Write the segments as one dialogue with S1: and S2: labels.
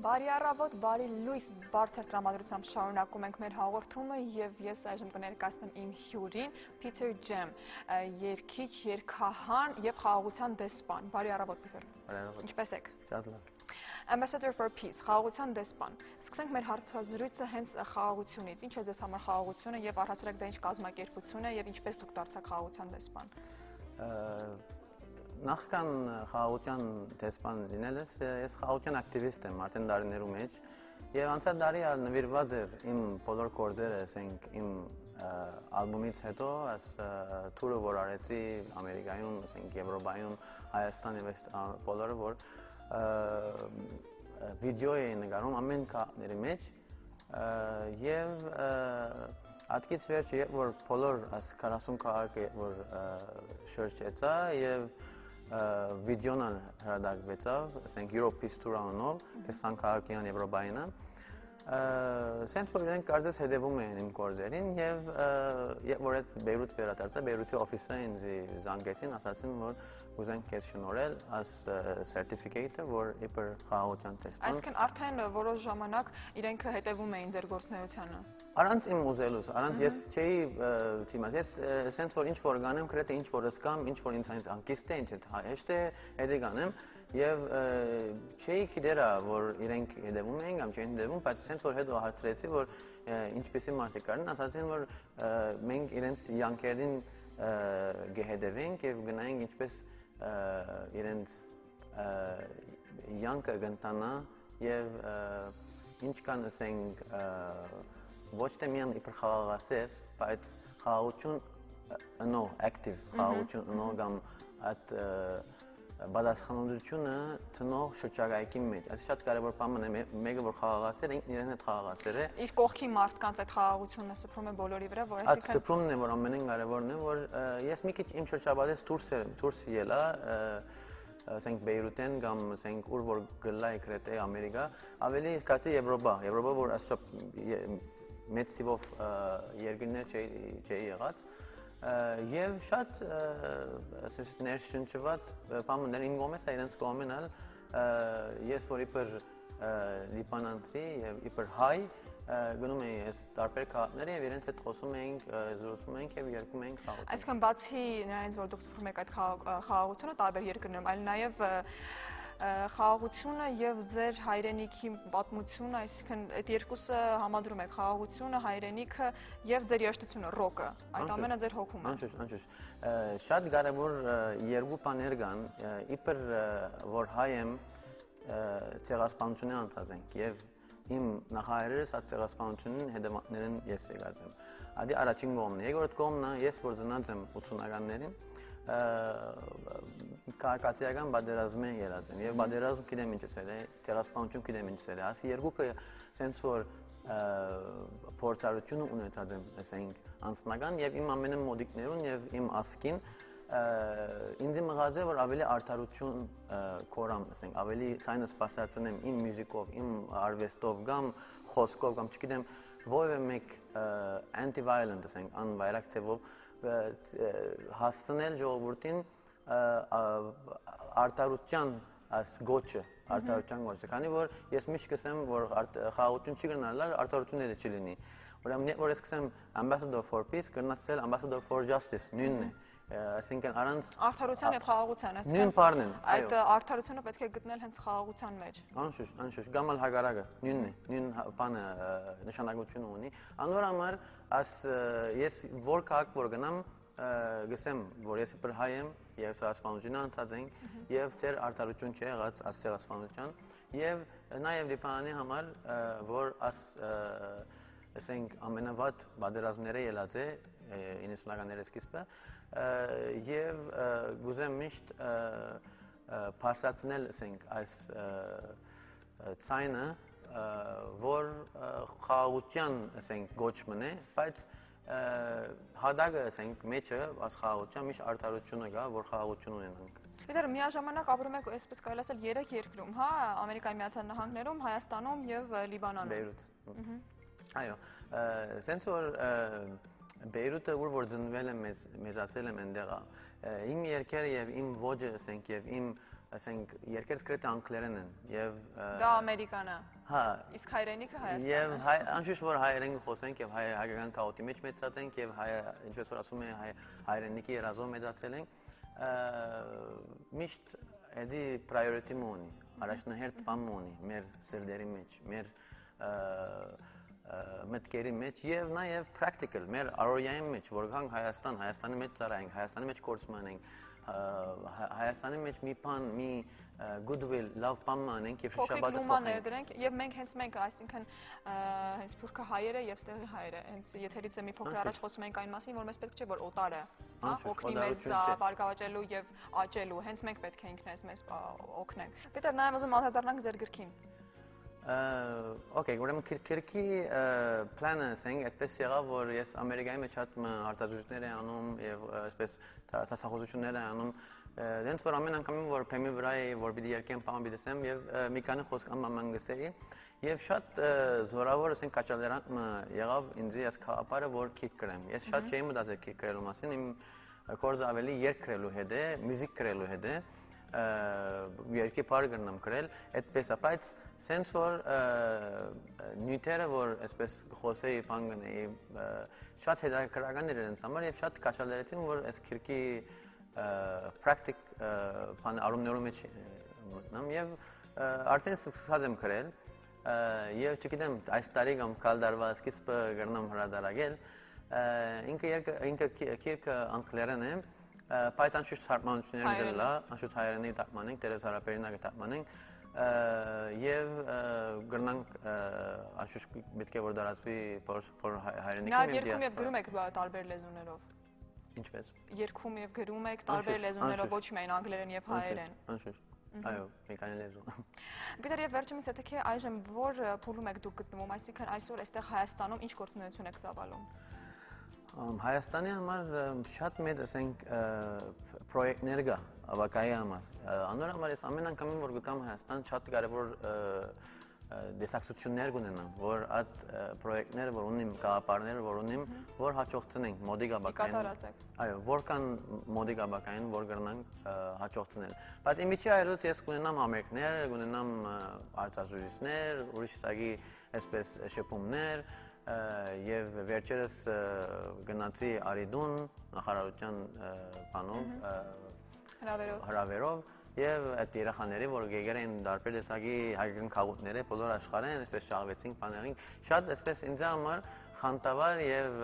S1: Բարի առավոտ, բարի լույս, բարձր տրամադրությամբ շարունակում ենք մեր հաղորդումը եւ ես այժմ կներկայացնեմ իմ հյուրին, Peter Jem, երգիչ, երգահան եւ խաղաղության դեսպան։ Բարի առավոտ, Peter։
S2: Բարի առավոտ։
S1: Ինչպե՞ս եք։
S2: Շատ լավ։
S1: Ambassador for Peace, խաղաղության դեսպան։ Սկսենք մեր հարցազրույցը հենց խաղաղությունից։ Ինչ է ձեզ համար խաղաղությունը եւ առհասարակ դա ինչ կազմակերպություն է եւ ինչպես դուք դարձաք խաղաղության դեսպան։
S2: Նախքան խաղաղության դեսպան լինելս ես խաղաղության ակտիվիստ եմ արդեն տարիներու մեջ եւ անցյալ տարի նվիրված էր իմ բոլոր կորձերը, ասենք իմ ալբոմից հետո այս թուրը որ արեցի Ամերիկայում, ասենք Եվրոպայում, Հայաստան եւ այս բոլորը որ վիդեո էի նկարում ամեն քաղաքների մեջ եւ Ատկից վերջը երբ որ բոլոր այս 40 քաղաքը որ շրջեցա եւ վիդեոն հրադակվեցավ, ասենք Europe Peace Tour անունով, տեսան քաղաքյան Եվրոպայինը, սենց որ իրենք կարծես հետևում էին իմ կորձերին եւ երբ որ այդ Բեյրութ վերադարձա, Բեյրութի օֆիսը ինձ զանգեցին, ասացին որ ուզենք քեզ շնորհել այս certificate-ը, որ իբր խաղաղության դեսպան։
S1: Այսինքն արդեն որոշ ժամանակ իրենք հետևում էին ձեր գործունեությանը։
S2: Առանց իմ ուզելուց, առանց ես չէի թիմած, ես սենց որ ինչ որ գանեմ, կրեթե ինչ որ ըսկամ, ինչ որ ինձ այնց անկիստ է, ինձ հեշտ է հետի գանեմ եւ չէի գիտերա, որ իրենք հետևում էին կամ չէին հետևում, բայց սենց որ հետո հարցրեցի, որ ինչպեսի մարդիկ կան, ասացին, որ մենք իրենց յանքերին կհետևենք եւ գնայինք ինչպես իրենց յանքը կընթանա եւ ինչ կան ասենք ոչ թե միայն իբր խաղաղասեր, բայց խաղաղություն նո active խաղաղություն նո կամ այդ բادرخانությունը տնող շրջակայքի մեջ։ Այս շատ կարևոր բան է, մեկը որ խաղաղասեր է, ինքն իրեն հետ խաղաղասեր է։
S1: Իր կողքի մարդկանց այդ խաղաղությունը սփռում է բոլորի վրա, որ
S2: այսինքն այդ սփռումն է, որ ամենին կարևորն է, որ ես մի քիչ իմ շրջապատից դուրս ելա, ասենք Բեյրութեն կամ ասենք ուր որ գլայ կրեթե Ամերիկա, ավելի զգացի Եվրոպա, որ այսօր մեծ թիվով երկրներ չէի եղած եւ շատ ասես ներշնչված բաներ իմ կողմից իրենց կողմեն ես որ իբր լիբանանցի եւ իբր հայ գնում էի այս տարբեր քաղաքներ եւ իրենց հետ խոսում էինք, զրուցում էինք եւ երգում էինք խաղաղություն։
S1: Այսինքն բացի նրանից որ դուք սփռում եք այդ խաղաղությունը տարբեր երկրներում, այլ նաեւ խաղաղությունը եւ ձեր հայրենիքի պատմությունը, այսինքն այդ երկուսը համադրում եք խաղաղությունը, հայրենիքը եւ ձեր երաժշտությունը, ռոկը, այդ ամենը ձեր հոգում է։
S2: Անշուշտ, շատ կարեւոր երկու բաներ կան, իբր որ հայ եմ ցեղասպանությունը անցած ենք եւ իմ նախահայրերս այդ ցեղասպանությունին հետևանքներին ես եկած եմ։ Ադի առաջին կողմն է, երկրորդ կողմն է, ես որ ծնած եմ 80-ականներին քաղաքացիական պատերազմը ելած եմ եւ պատերազմ գիտեմ ինչ է, ցեղասպանություն գիտեմ ինչ է, ասի երկուքը սենց որ փորձառություն ունեցած եմ, ասենք անձնական եւ իմ ամենամոդիկներուն եւ իմ ասկին ինձ մղած է որ ավելի արդարություն կորամ, ասենք ավելի ցայնս բարձրացնեմ իմ մյուզիկով, իմ արվեստով կամ խոսքով կամ չգիտեմ որևէ մեկ anti-violent, ասենք անվայրակ թեվով հասցնել ժողովրդին արդարության այս գոչը, քանի որ ես միշտ կսեմ, որ խաղաղություն չի գնալու, արդարություն էլ չի լինի։ Ուրեմն որ ես կսեմ Ambassador for Peace, կնասել Ambassador for Justice, նույնն է։ Այսինքն առանց
S1: արդարության եւ խաղաղության,
S2: նույն բառն են,
S1: այդ արդարությունը պետք է գտնել հենց խաղաղության մեջ։
S2: Անշուշտ, կամ էլ հակառակը, նույնն է, նույն բանը նշանակություն ունի։ Անոր համար ես որ քաղաք որ գնամ գսեմ, որ ես իբր հայ եմ եւ ցեղասպանությունը անցած ենք եւ դեր արդարություն չի եղած այս ցեղասպանության եւ նաեւ Լիբանանի համար որ ասենք ամենավատ պատերազմները ելած է 90-ականների սկիզբը եւ գուզեմ միշտ բարձրացնել ասենք այս ցայնը որ խաղաղության ասենք գոչմն է, բայց հադագը ասենք մեջը այս խաղաղության միշտ արդարությունը կա, որ խաղաղություն ունենանք։
S1: Դեր միաժամանակ ապրում եք, այսպես կարելի ասել, 3 երկրում, հա, Ամերիկայի Միացյալ Նահանգներում, Հայաստանում եւ Լիբանանում։
S2: Բեյրութ։ Այո, սենց որ Բեյրութը որ ծնվել եմ, մեծացել եմ այնտեղը, իմ երգերը եւ իմ ոճը, ասենք, եւ իմ ասենք երկերս գրեթե անգլերեն են եւ
S1: Դա ամերիկան է։
S2: հա
S1: Իսկ հայրենիքը
S2: եւ
S1: Հայաստանն է։
S2: անշուշտ որ հայերեն խոսենք եւ հայկական քաղաքի մեջ մեծացած ենք եւ ինչպես որ ասում են հայրենիքի երազով մեծացել ենք միշտ էդի priority մոնի առաջնահերթ բան մոնի մեր սերդերի մեջ մեր մտքերի մեջ եւ նաեւ practical մեր առօրյայի մեջ որքան Հայաստանի մեջ ծառայենք Հայաստանի մեջ գործ մանենք Հայաստանի մեջ մի բան մի goodwill love բան մանենք եւ շաբաթը
S1: փոխենք եւ մենք այսինքն հենց սփյուռքը հայերը եւ ստեղի հայերը հենց եթերից մի փոքր առաջ խոսում ենք այն մասին որ մեզ պետք չէ որ օտարը հա օգնի մեզ բարգավաճելու եւ աճելու հենց մենք պետք է ինքներս մեզ օգնենք Պետր նաեւ ուզում անդրադառնանք ձեր գրքին Okay, ուրեմն քրքի պլանը ասենք այդպես եղավ որ ես Ամերիկայի մեջ հատ հարցազրույցներ եմ անում եւ այսպես դասախոսություններ եմ անում դենց որ ամեն անգամ որ փեմի վրա որ պիտի երկեմ բան պիտի ասեմ եւ մի քանի խոսք ամման գսեի եւ շատ զորավոր ասենք կաչալերանք եղավ ինձ ես քաղաքապարը որ քիք գրեմ ես շատ չէի մտածել քիք գրելու մասին իմ կորձը ավելի երգ գրելու հետ է մյուզիկ գրելու հետ է երկի բար գրնամ գրել այդպես է բայց Sense որ նյութերը որ այսպես խոսեի բան գնեի շատ հետաքրքրական էր ինձ համար եւ շատ կաշալերեցին որ այս քիրքի practic բան արումներում մեջ մտնամ եւ արդեն սկսած եմ գրել եւ չգիտեմ այս տարի կամ կալ դարվա սկիզբը գրնամ հրադարագել ինքը քիրքը անգլերեն է բայց անշուշտ թարգմանություններ դրելա անշուշտ հայերենի թարգմանենք դերս հարաբերինակ թարգմանենք եւ գրնանք անշուշտ պետք է որ դարածվի որ հայրենիքի մեջ երկում եւ գրում եք տարբեր լեզուներով
S2: Ինչպես
S1: Երկում եւ գրում եք տարբեր լեզուներով ոչ միայն անգլերեն եւ հայերեն
S2: Անշուշտ այո մի քանի լեզու
S1: Պետր եւ վերջումից եթե այժմ որ փուլում եք դուք գտնվում այսինքն այսօր այստեղ Հայաստանում ինչ գործունեություն եք ծավալում
S2: Հայաստանի համար շատ մեծ ասենք պրոյեկտներ կա ավակայի համար անոր համար ես ամեն անգամ որ գամ Հայաստան շատ կարևոր դեսակցություններ կունենամ որ այդ պրոյեկտները որ ունիմ գաղափարները որ ունիմ որ հաջողցնենք մոդիկ ավակային այո որքան մոդիկ ավակային որ կրնանք հաջողցնել բայց իմիջի այլոց ես կունենամ համերգներ կունենամ արտադրություններ ուրիշ սագի այսպես շփումներ եւ վերջերս գնացի Արիդուն նախարարության բանով հրավերով եւ այդ երեխաների որ գեգեր են դարբեր տեսակի հայկական քաղաքները բոլոր աշխարհին այսպես շահվեցին բաներին շատ այսպես ինձ համար խանդավառ եւ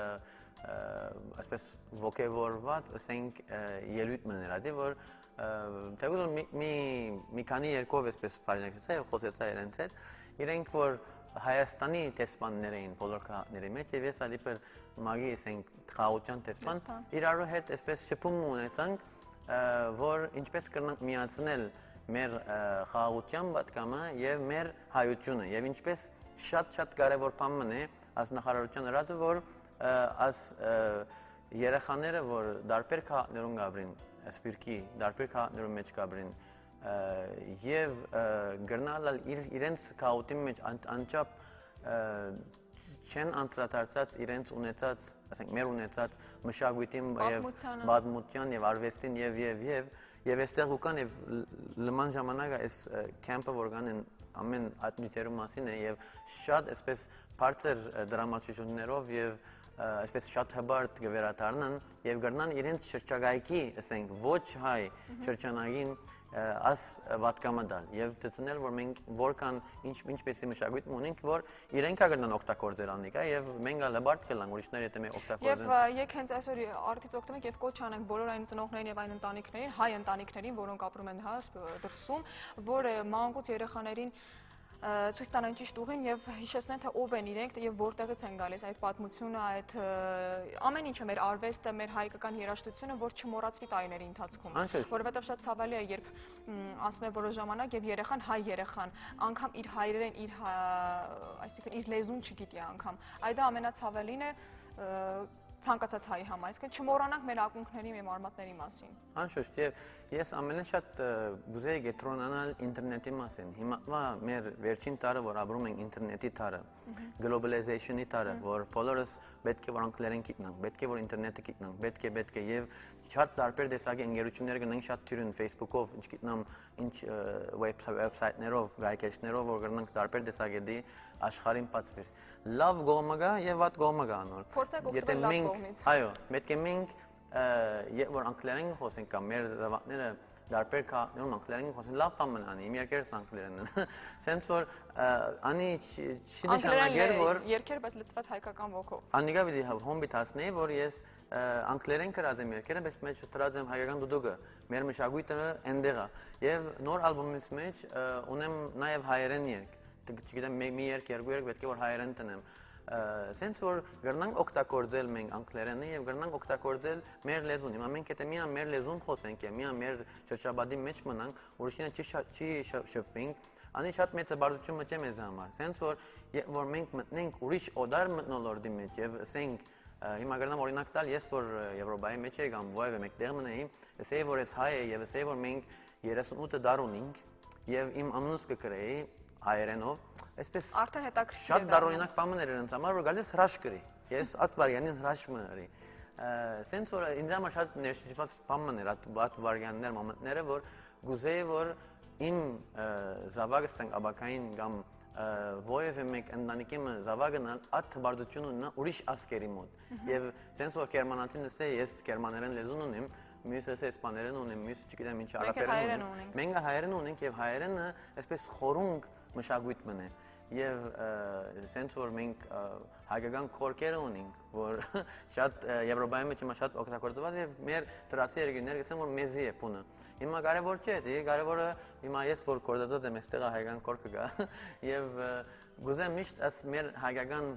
S2: այսպես ոգևորված ասենք ելույթ մներ ադի որ թեգուզ մի քանի երկով այսպես փայլեցա եւ խոսեցա իրենց հետ իրենք որ Հայաստանի տեսփաններ էին բոլոր քաղաքների մեջ եւ ես ալիպեր մագի ասենք խաղաղության տեսփան իրարու հետ այսպես շփում ունեցանք որ ինչպես կրնանք միացնել մեր խաղաղության պատկամը եւ մեր հայությունը եւ ինչպես շատ կարեւոր բան է as նախարարության հրաձը որ as երեխաները որ դարբեր քաղաքներում գաբրին սպիրկի դարբեր քաղաքներում մեջ գաբրին եւ գրնալ իրենց քաղաքի մեջ անչափ չեն անդրադարձած իրենց ունեցած, ասենք մեր ունեցած մշակույթին եւ պատմության եւ արվեստին եւ այստեղ ուկան եւ լման ժամանակը այս կեմպը որ կան ամեն ատնյութերու մասին է եւ շատ այսպես բարձր դրամատուրգիաներով եւ այսպես շատ հբարտ գվերադառնան եւ գրնան իրենց շրջակայքի, ասենք ոչ հայ շրջանագին as վատկամադալ եւ դցնել որ մենք որքան ինչպեսի մշակույթ ունենք որ իրենք կգնան օգտագործել անիկա եւ մենք լաբարտ կլանք ուրիշներ եթե մենք օգտագործենք
S1: եւ եկ հենց այսօր արդից օգտվենք եւ կոչ անենք բոլոր այն ծնողներին եւ այն ընտանիքներին հայ ընտանիքներին որոնք ապրում են հա դրսում որ մանկուց երեխաներին ցույց տան ճիշտ ուղին եւ հիշեցնեն թե ով են իրենք եւ որտեղից են գալիս այդ պատմությունը այդ ամեն ինչը մեր արվեստը մեր հայկական երաժշտությունը որ չմոռացվի տարիների ընթացքում որովհետեւ շատ ցավալի է երբ անցնում է որոշ ժամանակ եւ երեխան հայ երեխան անգամ իր հայրերեն իր այսինքն իր լեզուն չգիտի անգամ այդ ամենացավալին է ցանկացած հայի համար, այսինքն չմոռանանք մեր ակունքների, մեր արմատների մասին։
S2: Անշուշտ, եւ ես ամենից շատ գուզեի գետրոնանալ ինտերնետի մասին։ Հիմա մեր վերջին տարը, որ ապրում ենք ինտերնետի տարը, globalization-ի տարը, որ բոլորս պետք է որ անգլերեն գիտնանք, պետք է որ ինտերնետը գիտնանք, պետք է եւ շատ տարբեր տեսակի ընկերություններ կնենք շատ թյուրին Facebook-ով, չգիտեմ, ինչ website-ներով, գայքեջներով, որ կնենք տարբեր տեսակետի աշխարհին բացվեր։ Լավ կողմը կա եւ վատ կողմը կա նոր։
S1: Փորձեք օգտվել լավ կողմից։
S2: Այո, պետք է մենք որ անգլերեն խոսենք կամ մեր զավակները տարբեր քաղաքներում անգլերեն խոսեն, լավ բան անի, իմ երկերս անգլերեն են։ Սենց որ անի չի նշանակեր որ
S1: երկեր, բայց լծված հայկական ոգով։
S2: Անիկա պիտի հոմբիտ հասնեի, որ ես անգլերեն գրած եմ երկերը, բայց մեջ դրած եմ հայկական դուդուկը, մեր մշակույթը այնտեղ է։ Եվ նոր ալբոմից մեջ ունեմ նաև հայերեն երգ։ Չգիտեմ, մի երգ, երկու երգ պետք է որ հայերեն տնեմ։ Սենց որ գրնանք օգտագործել մենք անգլերենը եւ գրնանք օգտագործել մեր լեզուն։ Հիմա մենք եթե միան մեր լեզուն խոսենք եւ միան մեր շրջաբադի մեջ մնանք, ուրիշինը չի շփվենք, անի շատ մեծ բարդություն մտե մեզ համար։ Սենց որ մենք մտնենք ուրիշ օդար մտնոլորտի մեջ եւ ասենք հիմա գրնամ օրինակ տալ, ես որ Եվրոպայի մեջ եկամ, ովևէ մեկտեղ մնեի, ասեի որ ես հայ եմ եւ ասեի որ մենք 38 դար ունենք եւ իմ անունս կգրեի հայերենով, այսպես
S1: արդեն հետաքրքիր
S2: շատ դարօրինակ բաներ են ինձ համար, որ գալիս հրաշք կրի։ Ես այդ վարյանին հրաշք մնարի։ Սենց որ ինձ համար շատ ներշնչված բաներ, այդ վարյաններ, մոմենտները, որ գուզեի որ իմ զավակը ստենք աբակային կամ ովևէ մեկ ընտանիքի զավակն այդ թվարդությունը ունենա ուրիշ ասկերի մոտ։ Եվ սենց որ գերմանացին ասե ես գերմաներեն լեզուն ունեմ, մյուսը ասե իսպաներեն ունեմ, մյուսը չգիտեմ ինչ արաբերեն ունեմ։ Մենք հայերեն ունենք եւ հայերենը այսպես խորունգ մշակույթ մնե։ Եվ սենց որ մենք հայկական քորքերը ունենք, որ շատ Եվրոպայի մեջ հիմա շատ օգտագործված եւ մեր դրացի երկրները գսեն որ մեզի է բունը։ Հիմա կարևոր չէ, կարևորը հիմա ես որ կորդածած եմ այստեղ հայկական քորքը կա եւ գուզեմ միշտ աս մեր հայկական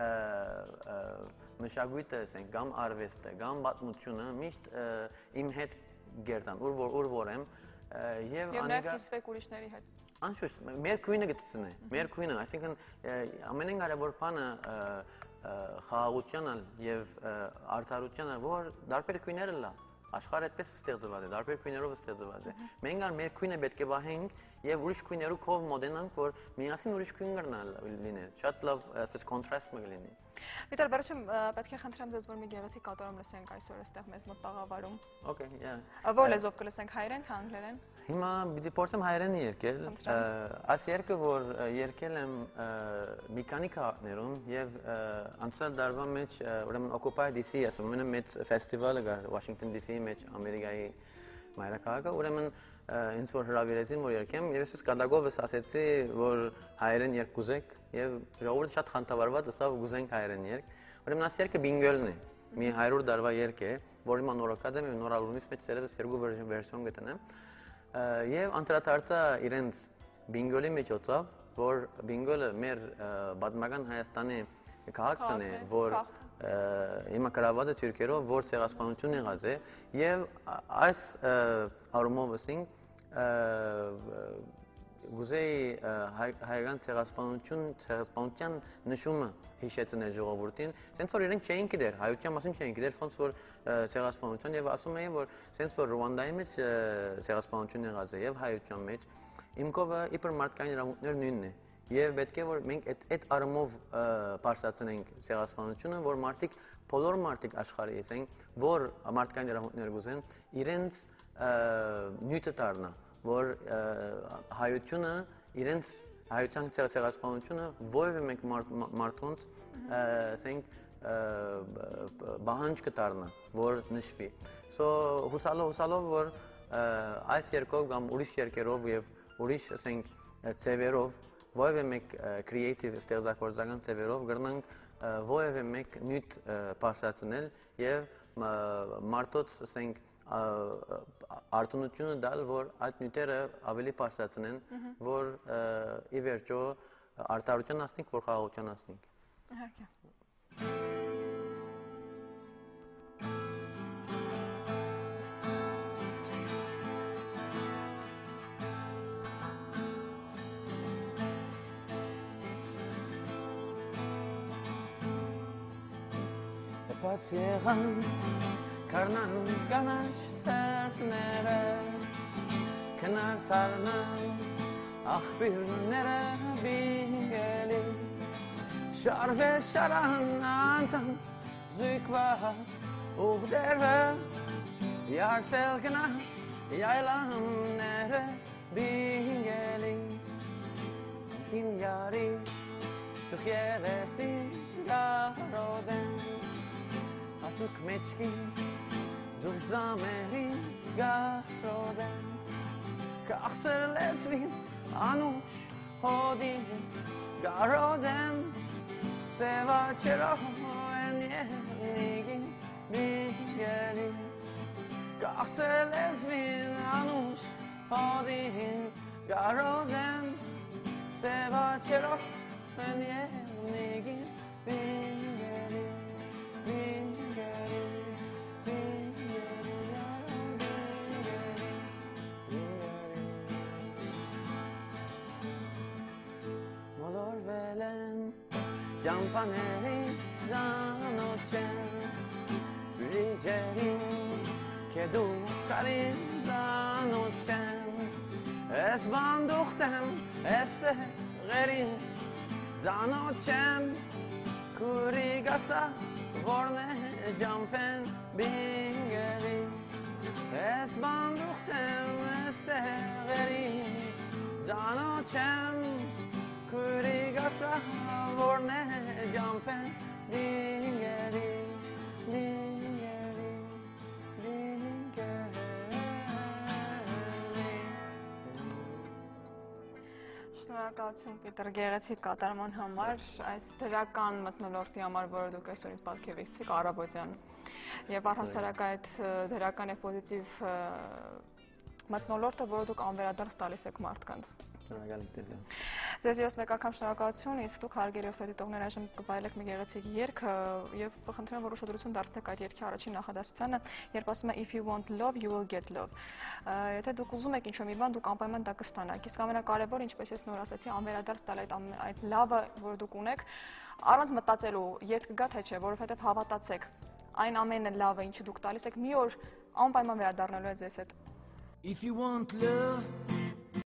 S2: մշակույթը ասենք կամ արվեստը կամ պատմությունը միշտ իմ հետ գերտան ուր որ եմ եւ
S1: անիկա կիսվեք ուրիշների հետ
S2: Անշուշտ, մեր քույնը գտցնե, մեր քույնը, այսինքն ամենեն կարևոր բանը խաղաղությանն եւ արդարությանն, որ դարբեր քույները լա, աշխարհը այդպես ստեղծված է, դարբեր քույներով ստեղծված է։ Մենք ար մեր քույնը պետք է վահենք եւ ուրիշ քույներու կողմ մոդենանք, որ միասին ուրիշ քույն կրնալ լինի, շատ լավ այսպես կոնտրաստ մը լինի։
S1: Վիտար, վերջում պետք է խնդրեմ ձեզ, որ մի գեղեցիկ կատարում լսենք այսօր այստեղ մեզ մոտ տաղավարում։
S2: Okay, yeah.
S1: Որ լեզվով կլսենք հայերեն, թե անգլերեն։
S2: Հիմա պիտի փորձեմ հայերեն երգել։ Այս երգը որ երգել եմ մի քանի քաղաքներում եւ անցյալ տարվա մեջ ուրեմն Occupy DC ասում ամենամեծ ֆեստիվալը կար Washington DC-ի մեջ Ամերիկայի մայրաքաղաքը, ուրեմն ինձ որ հրավիրեցին որ երգեմ եւ ես կատակովս ասեցի որ հայերեն երգ կուզեք եւ ժողովուրդը շատ խանդավառված ըսավ գուզենք հայերեն երգ։ Ուրեմն այս երգը բինգոլն է։ Մի 100 տարվա երգ է, որի ման նորակած եմ եւ նոր ալբոմից մեջ ծերևս երկու վերսիոն գտնեմ։ Եվ անդրադարձա իրենց բինգոլի միջոցով, որ բինգոլը մեր պատմական Հայաստանի քաղաքն է, որ հիմա գրաված է թուրքերով, որ ցեղասպանություն եղած է եւ այս առումով ասենք գուզեի հայկական ցեղասպանության նշումը հիշեցնել ժողովրդին, սենց որ իրենք չէին գիտեր, հայության մասին չէին գիտեր, ոնց որ ցեղասպանություն եւ ասում էին որ սենց որ Ռուանդայի մեջ ցեղասպանություն եղած է եւ հայության մեջ իմ կողը իբր մարդկային իրավունքներ նույնն է եւ պետք է որ մենք այդ առումով բարձրացնենք ցեղասպանությունը, որ մարդիկ բոլոր մարդիկ աշխարհի ասենք, որ մարդկային իրավունքներ գուզեն, իրենց նյութը դառնա, որ հայությունը իրենց հայության ցեղասպանությունը ովևէ մեկ մարդոնց ասենք բանջ կդառնա, որ նշվի։ So հուսալով որ այս երկով կամ ուրիշ երկերով եւ ուրիշ ասենք ծևերով ովևէ մեկ creative ստեղծագործական ծևերով գրնանք ովևէ մեկ նյութ բարձրացնել եւ մարդոց ասենք արտոնությունը դալ որ այդ նյութերը ավելի բարձրացնեն որ ի վերջո արտարության ասնիկ որ խաղաղության ասնիկ
S1: Իհարկե
S2: Կապած եղան Կարնան կանաչ թերները Քնար տարնան աղբիրները բիգելի Շարվե շարան անցան զույգվա ուղդերը Յարսել գնաց յայլամները բիգելի Կին յարի թուխ երեսի գարոդեն Ասուկ մեջքի դուք զամերի գարոդեն Կաղցր լեզվին անուշ հոդին գարոդեն Սևաչերով են եղնիգին բիգելի Կաղցր լեզվին անուշ հոդին գարոդեն Սևաչերով են եղնիգին բիգելի Ճամպաների զանոթեն Բրիջերին կեդու կարին զանոթեն Ես բանդուխտեմ, ես տեղերին զանոթեն Կուրի գասա որն է ճամպեն բիգելի Ես բանդուխտեմ, ես տեղերին զանոթեն Կուրի գասա որն է ճամպեն բիգելի
S1: Շնորհակալություն Պիտեր գեղեցիկ կատարման համար, այս դրական մթնոլորտի համար, որը դուք այսօր ինձ պատկերեցիք առավոտյան եւ առհասարակ այդ դրական եւ պոզիտիվ մթնոլորտը, որը դուք անվերադարձ տալիս եք մարդկանց։
S2: Շնորհակալություն։
S1: Ձեզ ևս մեկ անգամ շնորհակալություն, իսկ դուք հարգելի ուսանողներ այժմ կվայելեք մի գեղեցիկ երգ եւ խնդրեմ որ ուշադրություն դարձնեք այդ երգի առաջին նախադասությանը, երբ ասում է if you want love, you will get love։ Եթե դուք ուզում եք ինչ-որ մի բան, դուք անպայման դա կստանաք։ Իսկ ամենակարևորը, ինչպես ես նոր ասացի, անվերադարձ տալ այդ լավը, որ դուք ունեք, առանց մտածելու, երբ կգա թե չէ, որովհետեւ հավատացեք, այն ամենը լավը, ինչը դուք տալիս եք, մի օր անպայման վերադառնալու է ձեզ հետ։
S3: If you want love